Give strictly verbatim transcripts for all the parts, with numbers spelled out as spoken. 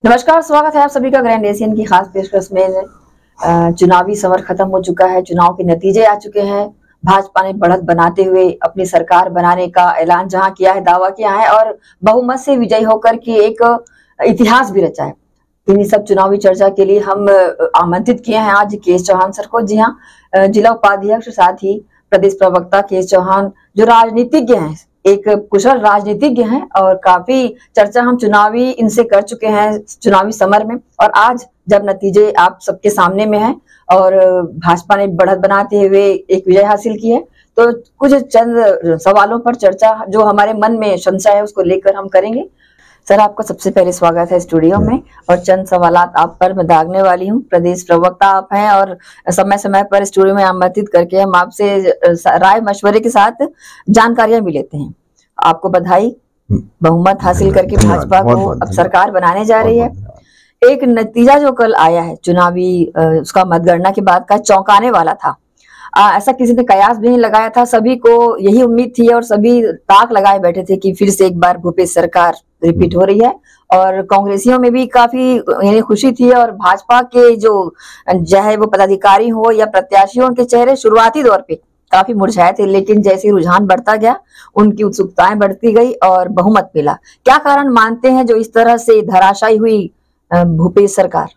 नमस्कार, स्वागत है आप सभी का ग्रैंड एशियन की खास पेशकश में। चुनावी समर खत्म हो चुका है, चुनाव के नतीजे आ चुके हैं। भाजपा ने बढ़त बनाते हुए अपनी सरकार बनाने का ऐलान जहां किया है, दावा किया है और बहुमत से विजयी होकर के एक इतिहास भी रचा है। इन्हीं सब चुनावी चर्चा के लिए हम आमंत्रित किए हैं आज के एस चौहान सर को। जी हाँ, जिला उपाध्यक्ष साथ ही प्रदेश प्रवक्ता के एस चौहान जो राजनीतिज्ञ हैं, एक कुशल राजनीतिज्ञ हैं और काफी चर्चा हम चुनावी इनसे कर चुके हैं चुनावी समर में। और आज जब नतीजे आप सबके सामने में हैं और भाजपा ने बढ़त बनाते हुए एक विजय हासिल की है, तो कुछ चंद सवालों पर चर्चा जो हमारे मन में संशय है उसको लेकर हम करेंगे। सर, आपका सबसे पहले स्वागत है स्टूडियो में और चंद सवालात आप पर मैं दागने वाली हूँ। प्रदेश प्रवक्ता आप हैं और समय समय पर स्टूडियो में आमंत्रित करके हम आपसे राय मशवरे के साथ जानकारियां भी लेते हैं। आपको बधाई, बहुमत हासिल करके भाजपा को अब सरकार बनाने जा रही है। एक नतीजा जो कल आया है चुनावी, उसका मतगणना के बाद का चौंकाने वाला था। आ, ऐसा किसी ने कयास भी नहीं लगाया था, सभी को यही उम्मीद थी और सभी ताक लगाए बैठे थे कि फिर से एक बार भूपेश सरकार रिपीट हो रही है। और कांग्रेसियों में भी काफी यानी खुशी थी और भाजपा के जो चाहे वो पदाधिकारी हो या प्रत्याशी हो, उनके चेहरे शुरुआती दौर पे काफी मुरझाए थे, लेकिन जैसे रुझान बढ़ता गया उनकी उत्सुकताएं बढ़ती गई और बहुमत मिला। क्या कारण मानते हैं जो इस तरह से धराशायी हुई भूपेश सरकार?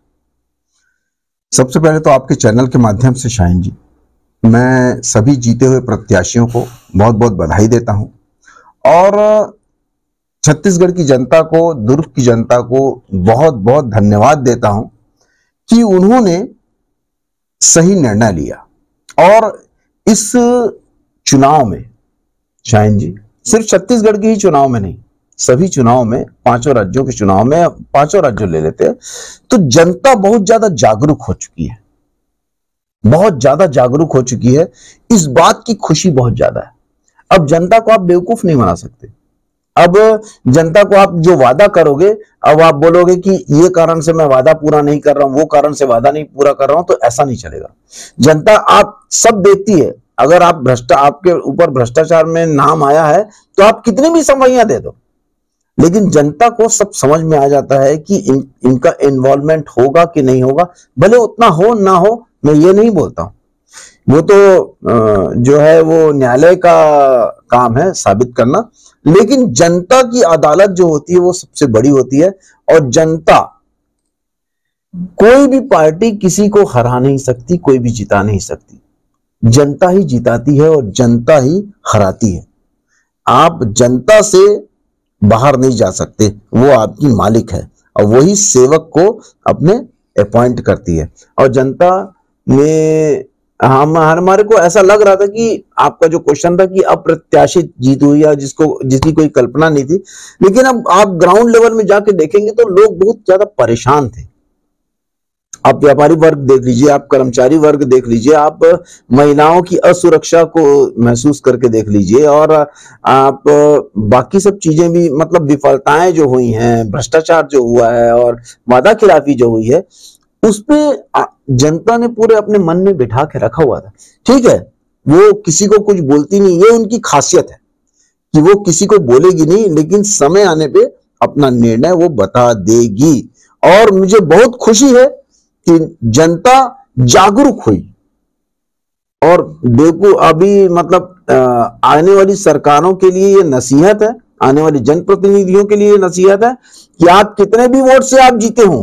सबसे पहले तो आपके चैनल के माध्यम से शाहीन जी, मैं सभी जीते हुए प्रत्याशियों को बहुत बहुत बधाई देता हूं और छत्तीसगढ़ की जनता को, दुर्ग की जनता को बहुत बहुत धन्यवाद देता हूं कि उन्होंने सही निर्णय लिया। और इस चुनाव में शाहीन जी, सिर्फ छत्तीसगढ़ के ही चुनाव में नहीं, सभी चुनाव में, पांचों राज्यों के चुनाव में, पांचों राज्यों ले लेते हैं तो जनता बहुत ज्यादा जागरूक हो चुकी है, बहुत ज्यादा जागरूक हो चुकी है। इस बात की खुशी बहुत ज्यादा है। अब जनता को आप बेवकूफ नहीं बना सकते। अब जनता को आप जो वादा करोगे, अब आप बोलोगे कि ये कारण से मैं वादा पूरा नहीं कर रहा हूं, वो कारण से वादा नहीं पूरा कर रहा हूं, तो ऐसा नहीं चलेगा। जनता आप सब देखती है। अगर आप भ्रष्टा आपके ऊपर भ्रष्टाचार में नाम आया है तो आप कितनी भी समझियां दे दो, लेकिन जनता को सब समझ में आ जाता है कि इन, इनका इन्वॉल्वमेंट होगा कि नहीं होगा। भले उतना हो ना हो, मैं ये नहीं बोलता हूं, वो तो जो है वो न्यायालय का काम है साबित करना, लेकिन जनता की अदालत जो होती है वो सबसे बड़ी होती है। और जनता, कोई भी पार्टी किसी को हरा नहीं सकती, कोई भी जिता नहीं सकती। जनता ही जिताती है और जनता ही हराती है। आप जनता से बाहर नहीं जा सकते, वो आपकी मालिक है और वही सेवक को अपने अपॉइंट करती है। और जनता में हम हमारे को ऐसा लग रहा था कि आपका जो क्वेश्चन था कि अप्रत्याशित जीत हुई या जिसको जिसकी कोई कल्पना नहीं थी, लेकिन अब आप ग्राउंड लेवल में जाके देखेंगे तो लोग बहुत ज्यादा परेशान थे। आप व्यापारी वर्ग देख लीजिए, आप कर्मचारी वर्ग देख लीजिए, आप महिलाओं की असुरक्षा को महसूस करके देख लीजिए, और आप बाकी सब चीजें भी, मतलब विफलताएं जो हुई हैं, भ्रष्टाचार जो हुआ है और वादा खिलाफी जो हुई है, उस पे जनता ने पूरे अपने मन में बिठा के रखा हुआ था। ठीक है, वो किसी को कुछ बोलती नहीं, ये उनकी खासियत है कि वो किसी को बोलेगी नहीं, लेकिन समय आने पे अपना निर्णय वो बता देगी। और मुझे बहुत खुशी है कि जनता जागरूक हुई। और देखो अभी मतलब आने वाली सरकारों के लिए ये नसीहत है, आने वाली जनप्रतिनिधियों के लिए ये नसीहत है कि आप कितने भी वोट से आप जीते हों,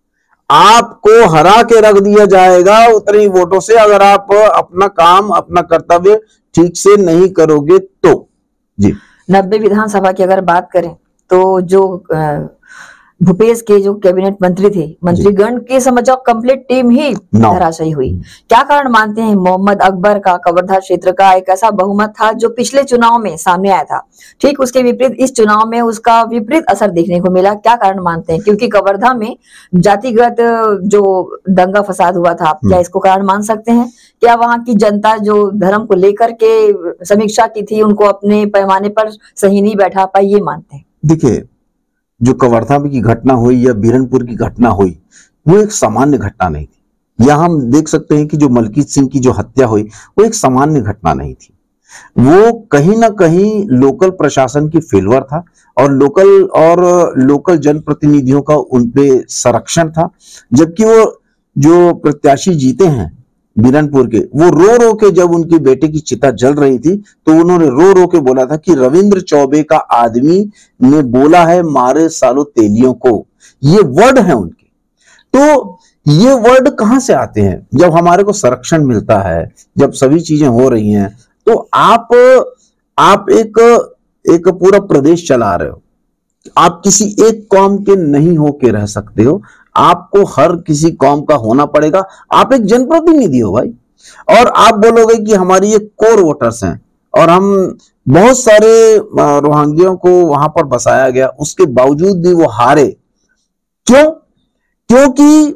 आपको हरा के रख दिया जाएगा उतने ही वोटों से, अगर आप अपना काम, अपना कर्तव्य ठीक से नहीं करोगे तो। जी, नब्बे विधानसभा की अगर बात करें तो जो भूपेश के जो कैबिनेट मंत्री थे, मंत्रीगण की समझो कंप्लीट टीम ही धराशायी हुई। क्या कारण मानते हैं? मोहम्मद अकबर का कवर्धा क्षेत्र का एक ऐसा बहुमत था जो पिछले चुनाव में सामने आया था, ठीक उसके विपरीत इस चुनाव में उसका विपरीत असर देखने को मिला। क्या कारण मानते हैं? क्योंकि कवर्धा में जातिगत जो दंगा फसाद हुआ था, क्या इसको कारण मान सकते हैं? क्या वहां की जनता जो धर्म को लेकर के समीक्षा की थी, उनको अपने पैमाने पर सही नहीं बैठा पाई, ये मानते हैं? देखिए, जो कवर्धा की घटना हुई या बीरनपुर की घटना हुई, वो एक सामान्य घटना नहीं थी। या हम देख सकते हैं कि जो मलकीत सिंह की जो हत्या हुई, वो एक सामान्य घटना नहीं थी। वो कहीं ना कहीं लोकल प्रशासन की फेल्योर था और लोकल और लोकल जनप्रतिनिधियों का उनपे संरक्षण था। जबकि वो जो प्रत्याशी जीते हैं बिरनपुर के, वो रो रो के जब उनकी बेटे की चिता जल रही थी तो उन्होंने रो रो के बोला था कि रविंद्र चौबे का आदमी ने बोला है मारे सालों तेलियों को। ये वर्ड है उनके। तो ये वर्ड कहां से आते हैं? जब हमारे को संरक्षण मिलता है, जब सभी चीजें हो रही हैं, तो आप आप एक एक पूरा प्रदेश चला रहे हो। आप किसी एक कौम के नहीं होके रह सकते हो, आपको हर किसी कौम का होना पड़ेगा। आप एक जनप्रतिनिधि हो भाई, और आप बोलोगे कि हमारी ये कोर वोटर्स हैं और हम बहुत सारे रोहिंग्याओं को वहां पर बसाया गया, उसके बावजूद भी वो हारे। क्यों? क्योंकि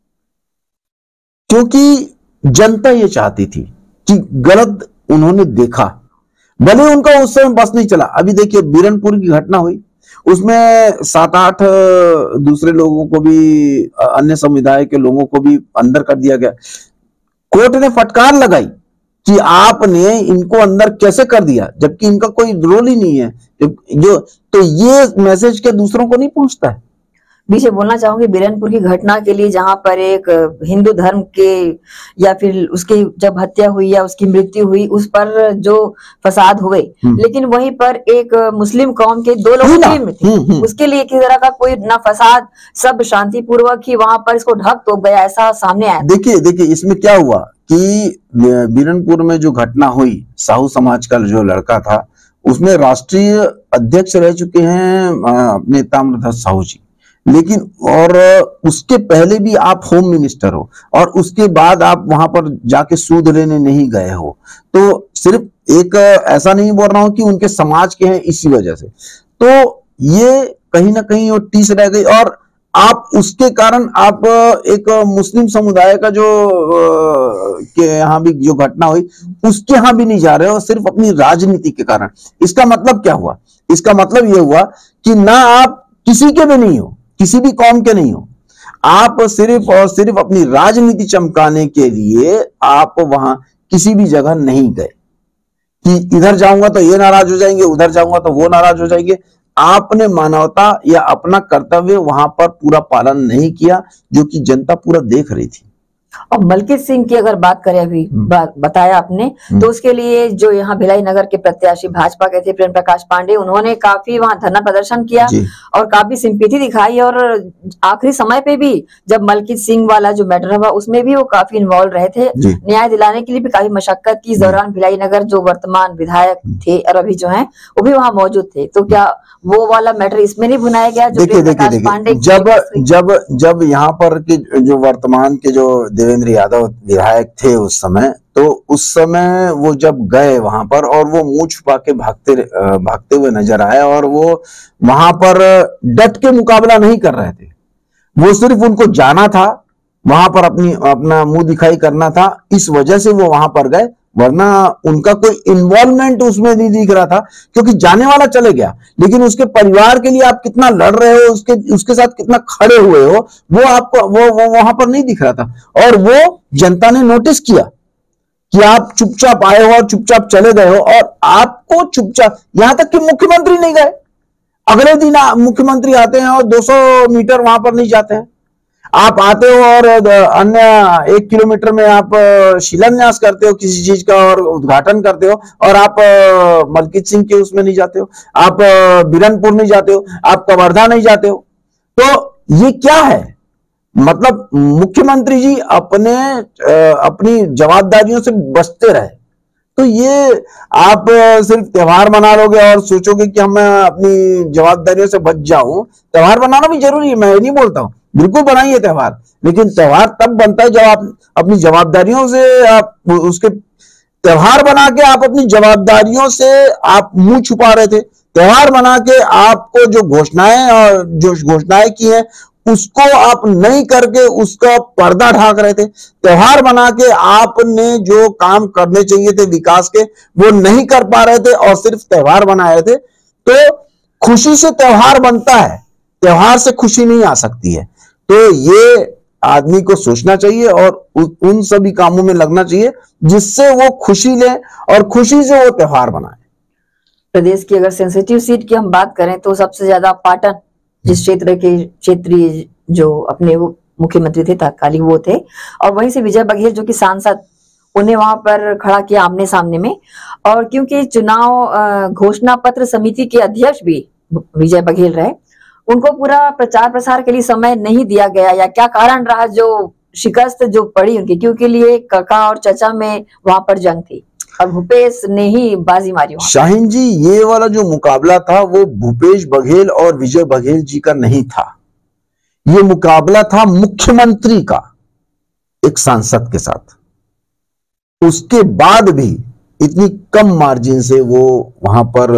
क्योंकि जनता ये चाहती थी कि गलत उन्होंने देखा, भले उनका उस समय बस नहीं चला। अभी देखिए बिरनपुर की घटना हुई, उसमें सात आठ दूसरे लोगों को भी, अन्य समुदाय के लोगों को भी अंदर कर दिया गया। कोर्ट ने फटकार लगाई कि आपने इनको अंदर कैसे कर दिया, जबकि इनका कोई रोल ही नहीं है। जो तो ये मैसेज क्या दूसरों को नहीं पहुंचता है? बीच में बोलना चाहूंगी बिरनपुर की घटना के लिए, जहां पर एक हिंदू धर्म के या फिर उसकी जब हत्या हुई या उसकी मृत्यु हुई, उस पर जो फसाद हुए, लेकिन वहीं पर एक मुस्लिम कौम के दो लोगों की मृत्यु, उसके लिए किसी तरह का कोई ना फसाद, सब शांतिपूर्वक ही वहां पर इसको ढक तो गया, ऐसा सामने आया। देखिए देखिए इसमें क्या हुआ कि बिरनपुर में जो घटना हुई, साहू समाज का जो लड़का था, उसमें राष्ट्रीय अध्यक्ष रह चुके हैं अपने ताम्रध्वज साहू जी, लेकिन और उसके पहले भी आप होम मिनिस्टर हो और उसके बाद आप वहां पर जाके सूद लेने नहीं गए हो। तो सिर्फ एक ऐसा नहीं बोल रहा हूं कि उनके समाज के हैं इसी वजह से, तो ये कहीं ना कहीं वो टीस रह गई। और आप उसके कारण आप एक मुस्लिम समुदाय का जो के यहाँ भी जो घटना हुई उसके यहाँ भी नहीं जा रहे हो, सिर्फ अपनी राजनीति के कारण। इसका मतलब क्या हुआ? इसका मतलब ये हुआ कि ना आप किसी के भी नहीं हो, किसी भी कौम के नहीं हो, आप सिर्फ और सिर्फ अपनी राजनीति चमकाने के लिए आप वहां किसी भी जगह नहीं गए कि इधर जाऊंगा तो ये नाराज हो जाएंगे, उधर जाऊंगा तो वो नाराज हो जाएंगे। आपने मानवता या अपना कर्तव्य वहां पर पूरा पालन नहीं किया, जो कि जनता पूरा देख रही थी। और मलकीत सिंह की अगर बात करें, अभी बात बताया आपने, तो उसके लिए जो यहाँ भिलाई नगर के प्रत्याशी भाजपा के थे प्रेम प्रकाश पांडे, उन्होंने काफी वहां धरना प्रदर्शन किया और काफी सिंपैथी दिखाई। और आखिरी समय पे भी जब मलकीत सिंह वाला जो मैटर हुआ उसमें भी वो काफी इन्वॉल्व रहे थे, न्याय दिलाने के लिए भी काफी मशक्कत की। इस दौरान भिलाई नगर जो वर्तमान विधायक थे और अभी जो है वो भी वहां मौजूद थे। तो क्या वो वाला मैटर इसमें नहीं भुनाया गया? जो देखिए देखिए देखिए जब जब जब यहाँ पर के जो वर्तमान के जो देवेंद्र यादव विधायक थे उस समय, तो उस समय वो जब गए वहां पर और वो मुंह छुपा के भागते भागते हुए नजर आए और वो वहां पर डट के मुकाबला नहीं कर रहे थे। वो सिर्फ उनको जाना था, वहां पर अपनी अपना मुंह दिखाई करना था, इस वजह से वो वहां पर गए, वरना उनका कोई इन्वॉल्वमेंट उसमें नहीं दिख रहा था। क्योंकि जाने वाला चले गया, लेकिन उसके परिवार के लिए आप कितना लड़ रहे हो, उसके उसके साथ कितना खड़े हुए हो, वो आपको वो, वो वहां पर नहीं दिख रहा था। और वो जनता ने नोटिस किया कि आप चुपचाप आए हो और चुपचाप चले गए हो, और आपको चुपचाप, यहां तक कि मुख्यमंत्री नहीं गए, अगले दिन मुख्यमंत्री आते हैं और दो सौ मीटर वहां पर नहीं जाते हैं। आप आते हो और अन्य एक किलोमीटर में आप शिलान्यास करते हो किसी चीज का और उद्घाटन करते हो, और आप मलकीत सिंह के उसमें नहीं जाते हो, आप बिरनपुर नहीं जाते हो, आप कवर्धा नहीं जाते हो। तो ये क्या है? मतलब मुख्यमंत्री जी अपने अपनी जवाबदारियों से बचते रहे। तो ये आप सिर्फ त्योहार मना लोगे और सोचोगे कि हम अपनी जवाबदारियों से बच जाऊं। त्योहार बनाना भी जरूरी है, मैं नहीं बोलता हूं, बिल्कुल बनाइए त्योहार, लेकिन त्योहार तब बनता है जब आप अपनी जवाबदारियों से, आप उसके त्योहार बना के आप अपनी जवाबदारियों से आप मुंह छुपा रहे थे। त्योहार बना के आपको जो घोषणाएं और जो घोषणाएं की है उसको आप नहीं करके उसका पर्दा ढाक रहे थे। त्योहार बना के आपने जो काम करने चाहिए थे विकास के, वो नहीं कर पा रहे थे और सिर्फ त्योहार बना रहे थे। तो खुशी से त्योहार बनता है, त्योहार से खुशी नहीं आ सकती है। तो ये आदमी को सोचना चाहिए और उ, उन सभी कामों में लगना चाहिए जिससे वो खुशी ले और खुशी से वो त्योहार बनाए। प्रदेश की अगर सेंसिटिव सीट की हम बात करें तो सबसे ज्यादा पाटन, जिस क्षेत्र के क्षेत्रीय जो अपने वो मुख्यमंत्री थे तत्कालीन वो थे, और वहीं से विजय बघेल जो कि सांसद, उन्हें वहां पर खड़ा किया आमने सामने में। और क्योंकि चुनाव घोषणा पत्र समिति के अध्यक्ष भी विजय बघेल रहे, उनको पूरा प्रचार प्रसार के लिए समय नहीं दिया गया, या क्या कारण रहा जो शिकस्त जो पड़ी उनकी? क्योंकि लिए काका और चचा में वहां पर जंग थी और भूपेश ने ही बाजी मारी। शाहीन जी, ये वाला जो मुकाबला था वो भूपेश बघेल और विजय बघेल जी का नहीं था, ये मुकाबला था मुख्यमंत्री का एक सांसद के साथ। उसके बाद भी इतनी कम मार्जिन से वो वहां पर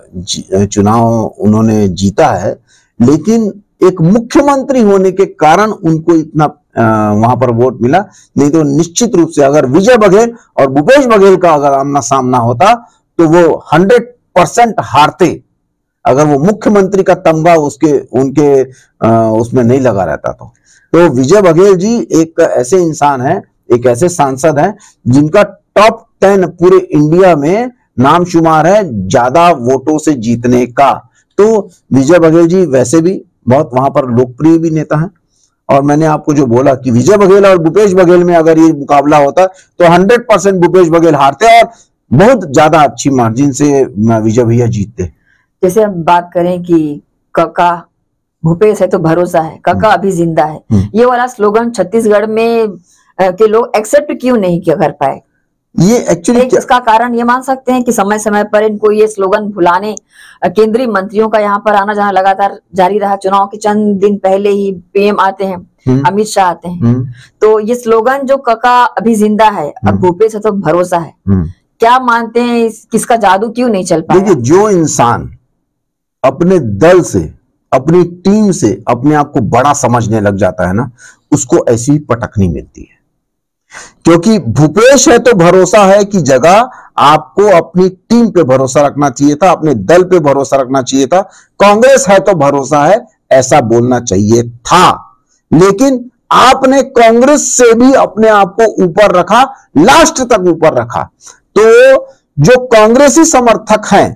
चुनाव उन्होंने जीता है, लेकिन एक मुख्यमंत्री होने के कारण उनको इतना वहां पर वोट मिला। नहीं तो निश्चित रूप से अगर विजय बघेल और भूपेश बघेल का अगर आमना सामना होता तो वो हंड्रेड परसेंट हारते, अगर वो मुख्यमंत्री का तमगा उसके उनके आ, उसमें नहीं लगा रहता तो। तो विजय बघेल जी एक ऐसे इंसान हैं, एक ऐसे सांसद हैं जिनका टॉप टेन पूरे इंडिया में नाम शुमार है ज्यादा वोटों से जीतने का। तो विजय बघेल जी वैसे भी बहुत वहां पर लोकप्रिय भी नेता हैं। और मैंने आपको जो बोला कि विजय बघेल और भूपेश बघेल में अगर ये मुकाबला होता तो हंड्रेड परसेंट भूपेश बघेल हारते और बहुत ज्यादा अच्छी मार्जिन से विजय भैया जीतते। जैसे हम बात करें कि काका भूपेश है तो भरोसा है, काका अभी जिंदा है, ये वाला स्लोगन छत्तीसगढ़ में के लोग एक्सेप्ट क्यों नहीं किया कर पाए? ये एक्चुअली इसका कारण ये मान सकते हैं कि समय समय पर इनको ये स्लोगन भुलाने, केंद्रीय मंत्रियों का यहाँ पर आना जाना लगातार जारी रहा। चुनाव के चंद दिन पहले ही पीएम आते हैं, अमित शाह आते हैं, तो ये स्लोगन जो काका अभी जिंदा है, अब भूपेश है तो भरोसा है, क्या मानते हैं किसका जादू क्यों नहीं चल पाया? देखिए, जो इंसान अपने दल से, अपनी टीम से अपने आप को बड़ा समझने लग जाता है ना, उसको ऐसी पटकनी मिलती है। क्योंकि भूपेश है तो भरोसा है की जगह आपको अपनी टीम पे भरोसा रखना चाहिए था, अपने दल पे भरोसा रखना चाहिए था। कांग्रेस है तो भरोसा है ऐसा बोलना चाहिए था, लेकिन आपने कांग्रेस से भी अपने आप को ऊपर रखा, लास्ट तक ऊपर रखा। तो जो कांग्रेसी समर्थक हैं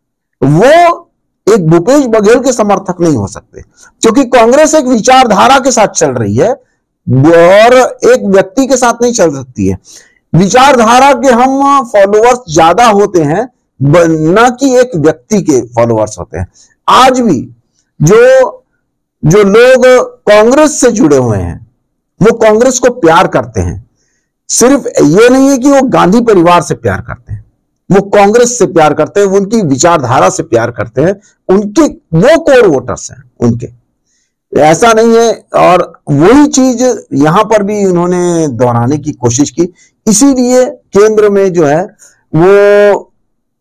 वो एक भूपेश बघेल के समर्थक नहीं हो सकते, क्योंकि कांग्रेस एक विचारधारा के साथ चल रही है और एक व्यक्ति के साथ नहीं चल सकती है। विचारधारा के हम फॉलोअर्स ज्यादा होते हैं, न कि एक व्यक्ति के फॉलोअर्स होते हैं। आज भी जो जो लोग कांग्रेस से जुड़े हुए हैं वो कांग्रेस को प्यार करते हैं। सिर्फ ये नहीं है कि वो गांधी परिवार से प्यार करते हैं, वो कांग्रेस से प्यार करते हैं, वो उनकी विचारधारा से प्यार करते हैं, उनके वो कोर वोटर्स हैं उनके, ऐसा नहीं है। और वही चीज यहां पर भी उन्होंने दोहराने की कोशिश की। इसीलिए केंद्र में जो है वो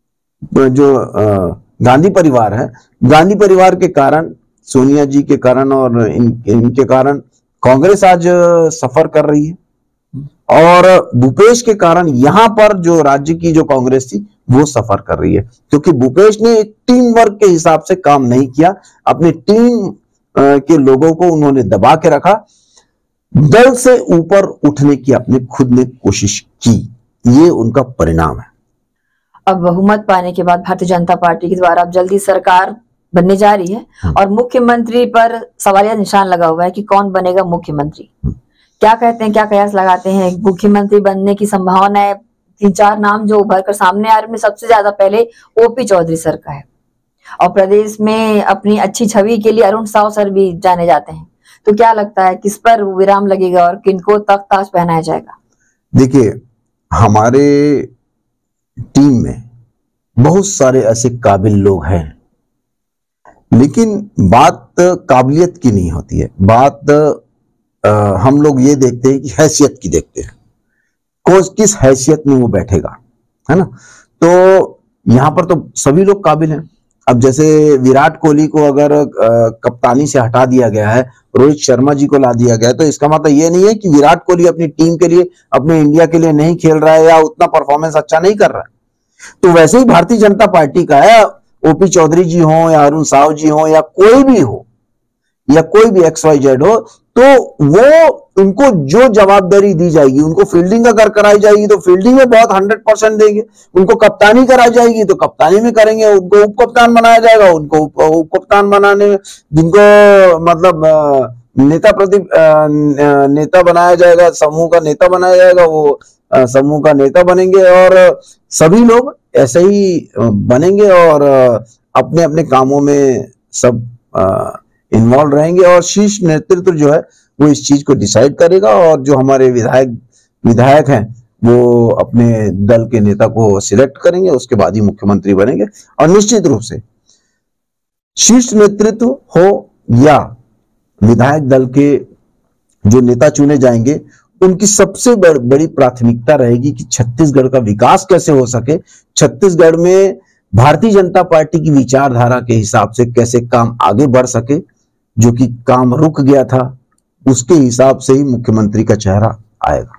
जो गांधी परिवार है, गांधी परिवार के कारण, सोनिया जी के कारण और इन, इनके कारण कांग्रेस आज सफर कर रही है, और भूपेश के कारण यहां पर जो राज्य की जो कांग्रेस थी वो सफर कर रही है, क्योंकि भूपेश ने एक टीम वर्क के हिसाब से काम नहीं किया। अपनी टीम के लोगों को उन्होंने दबा के रखा, दल से ऊपर उठने की अपने खुद ने कोशिश की, ये उनका परिणाम है। अब बहुमत पाने के बाद भारतीय जनता पार्टी के द्वारा अब जल्दी सरकार बनने जा रही है और मुख्यमंत्री पर सवालिया निशान लगा हुआ है कि कौन बनेगा मुख्यमंत्री। क्या कहते हैं, क्या कयास लगाते हैं? मुख्यमंत्री बनने की संभावना है, तीन चार नाम जो उभर कर सामने आ रहे हैं, सबसे ज्यादा पहले ओपी चौधरी सर का है, और प्रदेश में अपनी अच्छी छवि के लिए अरुण साव सर भी जाने जाते हैं। तो क्या लगता है किस पर विराम लगेगा और किनको तख्त ताज पहनाया जाएगा? देखिए, हमारे टीम में बहुत सारे ऐसे काबिल लोग हैं, लेकिन बात काबिलियत की नहीं होती है, बात आ, हम लोग ये देखते हैं कि हैसियत की देखते हैं, कोच किस हैसियत में वो बैठेगा, है ना। तो यहां पर तो सभी लोग काबिल हैं। अब जैसे विराट कोहली को अगर कप्तानी से हटा दिया गया है, रोहित शर्मा जी को ला दिया गया है, तो इसका मतलब ये नहीं है कि विराट कोहली अपनी टीम के लिए, अपने इंडिया के लिए नहीं खेल रहा है या उतना परफॉर्मेंस अच्छा नहीं कर रहा है। तो वैसे ही भारतीय जनता पार्टी का है, ओपी चौधरी जी हो या अरुण साव जी हो या कोई भी हो या कोई भी एक्स वाई जेड हो, तो वो उनको जो जवाबदारी दी जाएगी, उनको फील्डिंग अगर कराई जाएगी तो फील्डिंग में बहुत हंड्रेड परसेंट देंगे, उनको कप्तानी कराई जाएगी तो कप्तानी में करेंगे, उनको उप कप्तान बनाया जाएगा उनको उप कप्तान बनाने में, जिनको मतलब नेता प्रति नेता बनाया जाएगा, समूह का नेता बनाया जाएगा, वो समूह का नेता बनेंगे और सभी लोग ऐसे ही बनेंगे और अपने अपने कामों में सब इन्वॉल्व रहेंगे और शीर्ष नेतृत्व जो है वो इस चीज को डिसाइड करेगा और जो हमारे विधायक विधायक हैं वो अपने दल के नेता को सिलेक्ट करेंगे, उसके बाद ही मुख्यमंत्री बनेंगे। और निश्चित रूप से शीर्ष नेतृत्व हो या विधायक दल के जो नेता चुने जाएंगे, उनकी सबसे बड़ी प्राथमिकता रहेगी कि छत्तीसगढ़ का विकास कैसे हो सके, छत्तीसगढ़ में भारतीय जनता पार्टी की विचारधारा के हिसाब से कैसे काम आगे बढ़ सके, जो कि काम रुक गया था उसके हिसाब से ही मुख्यमंत्री का चेहरा आएगा।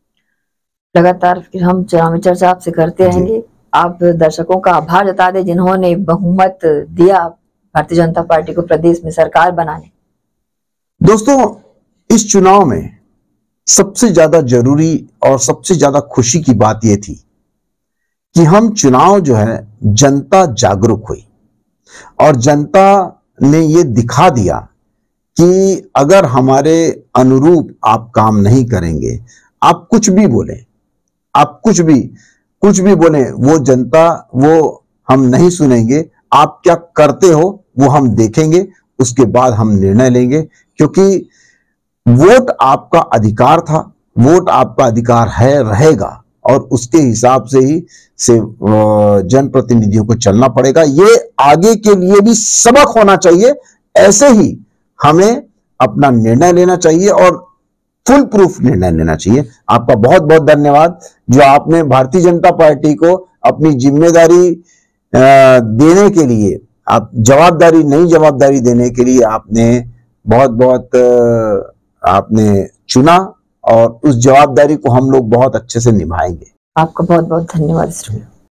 लगातार फिर हम चुनावी चर्चा आपसे करते रहेंगे। आप दर्शकों का आभार जता दें जिन्होंने बहुमत दिया भारतीय जनता पार्टी को प्रदेश में सरकार बनाने। दोस्तों, इस चुनाव में सबसे ज्यादा जरूरी और सबसे ज्यादा खुशी की बात यह थी कि हम चुनाव जो है जनता जागरूक हुई और जनता ने यह दिखा दिया कि अगर हमारे अनुरूप आप काम नहीं करेंगे, आप कुछ भी बोले, आप कुछ भी कुछ भी बोले, वो जनता वो हम नहीं सुनेंगे। आप क्या करते हो वो हम देखेंगे, उसके बाद हम निर्णय लेंगे, क्योंकि वोट आपका अधिकार था, वोट आपका अधिकार है, रहेगा और उसके हिसाब से ही से जनप्रतिनिधियों को चलना पड़ेगा। ये आगे के लिए भी सबक होना चाहिए। ऐसे ही हमें अपना निर्णय लेना चाहिए और फुल प्रूफ निर्णय लेना चाहिए। आपका बहुत बहुत धन्यवाद जो आपने भारतीय जनता पार्टी को अपनी जिम्मेदारी देने के लिए, आप जवाबदारी नई जवाबदारी देने के लिए आपने बहुत बहुत आपने चुना और उस जवाबदारी को हम लोग बहुत अच्छे से निभाएंगे। आपका बहुत बहुत धन्यवाद।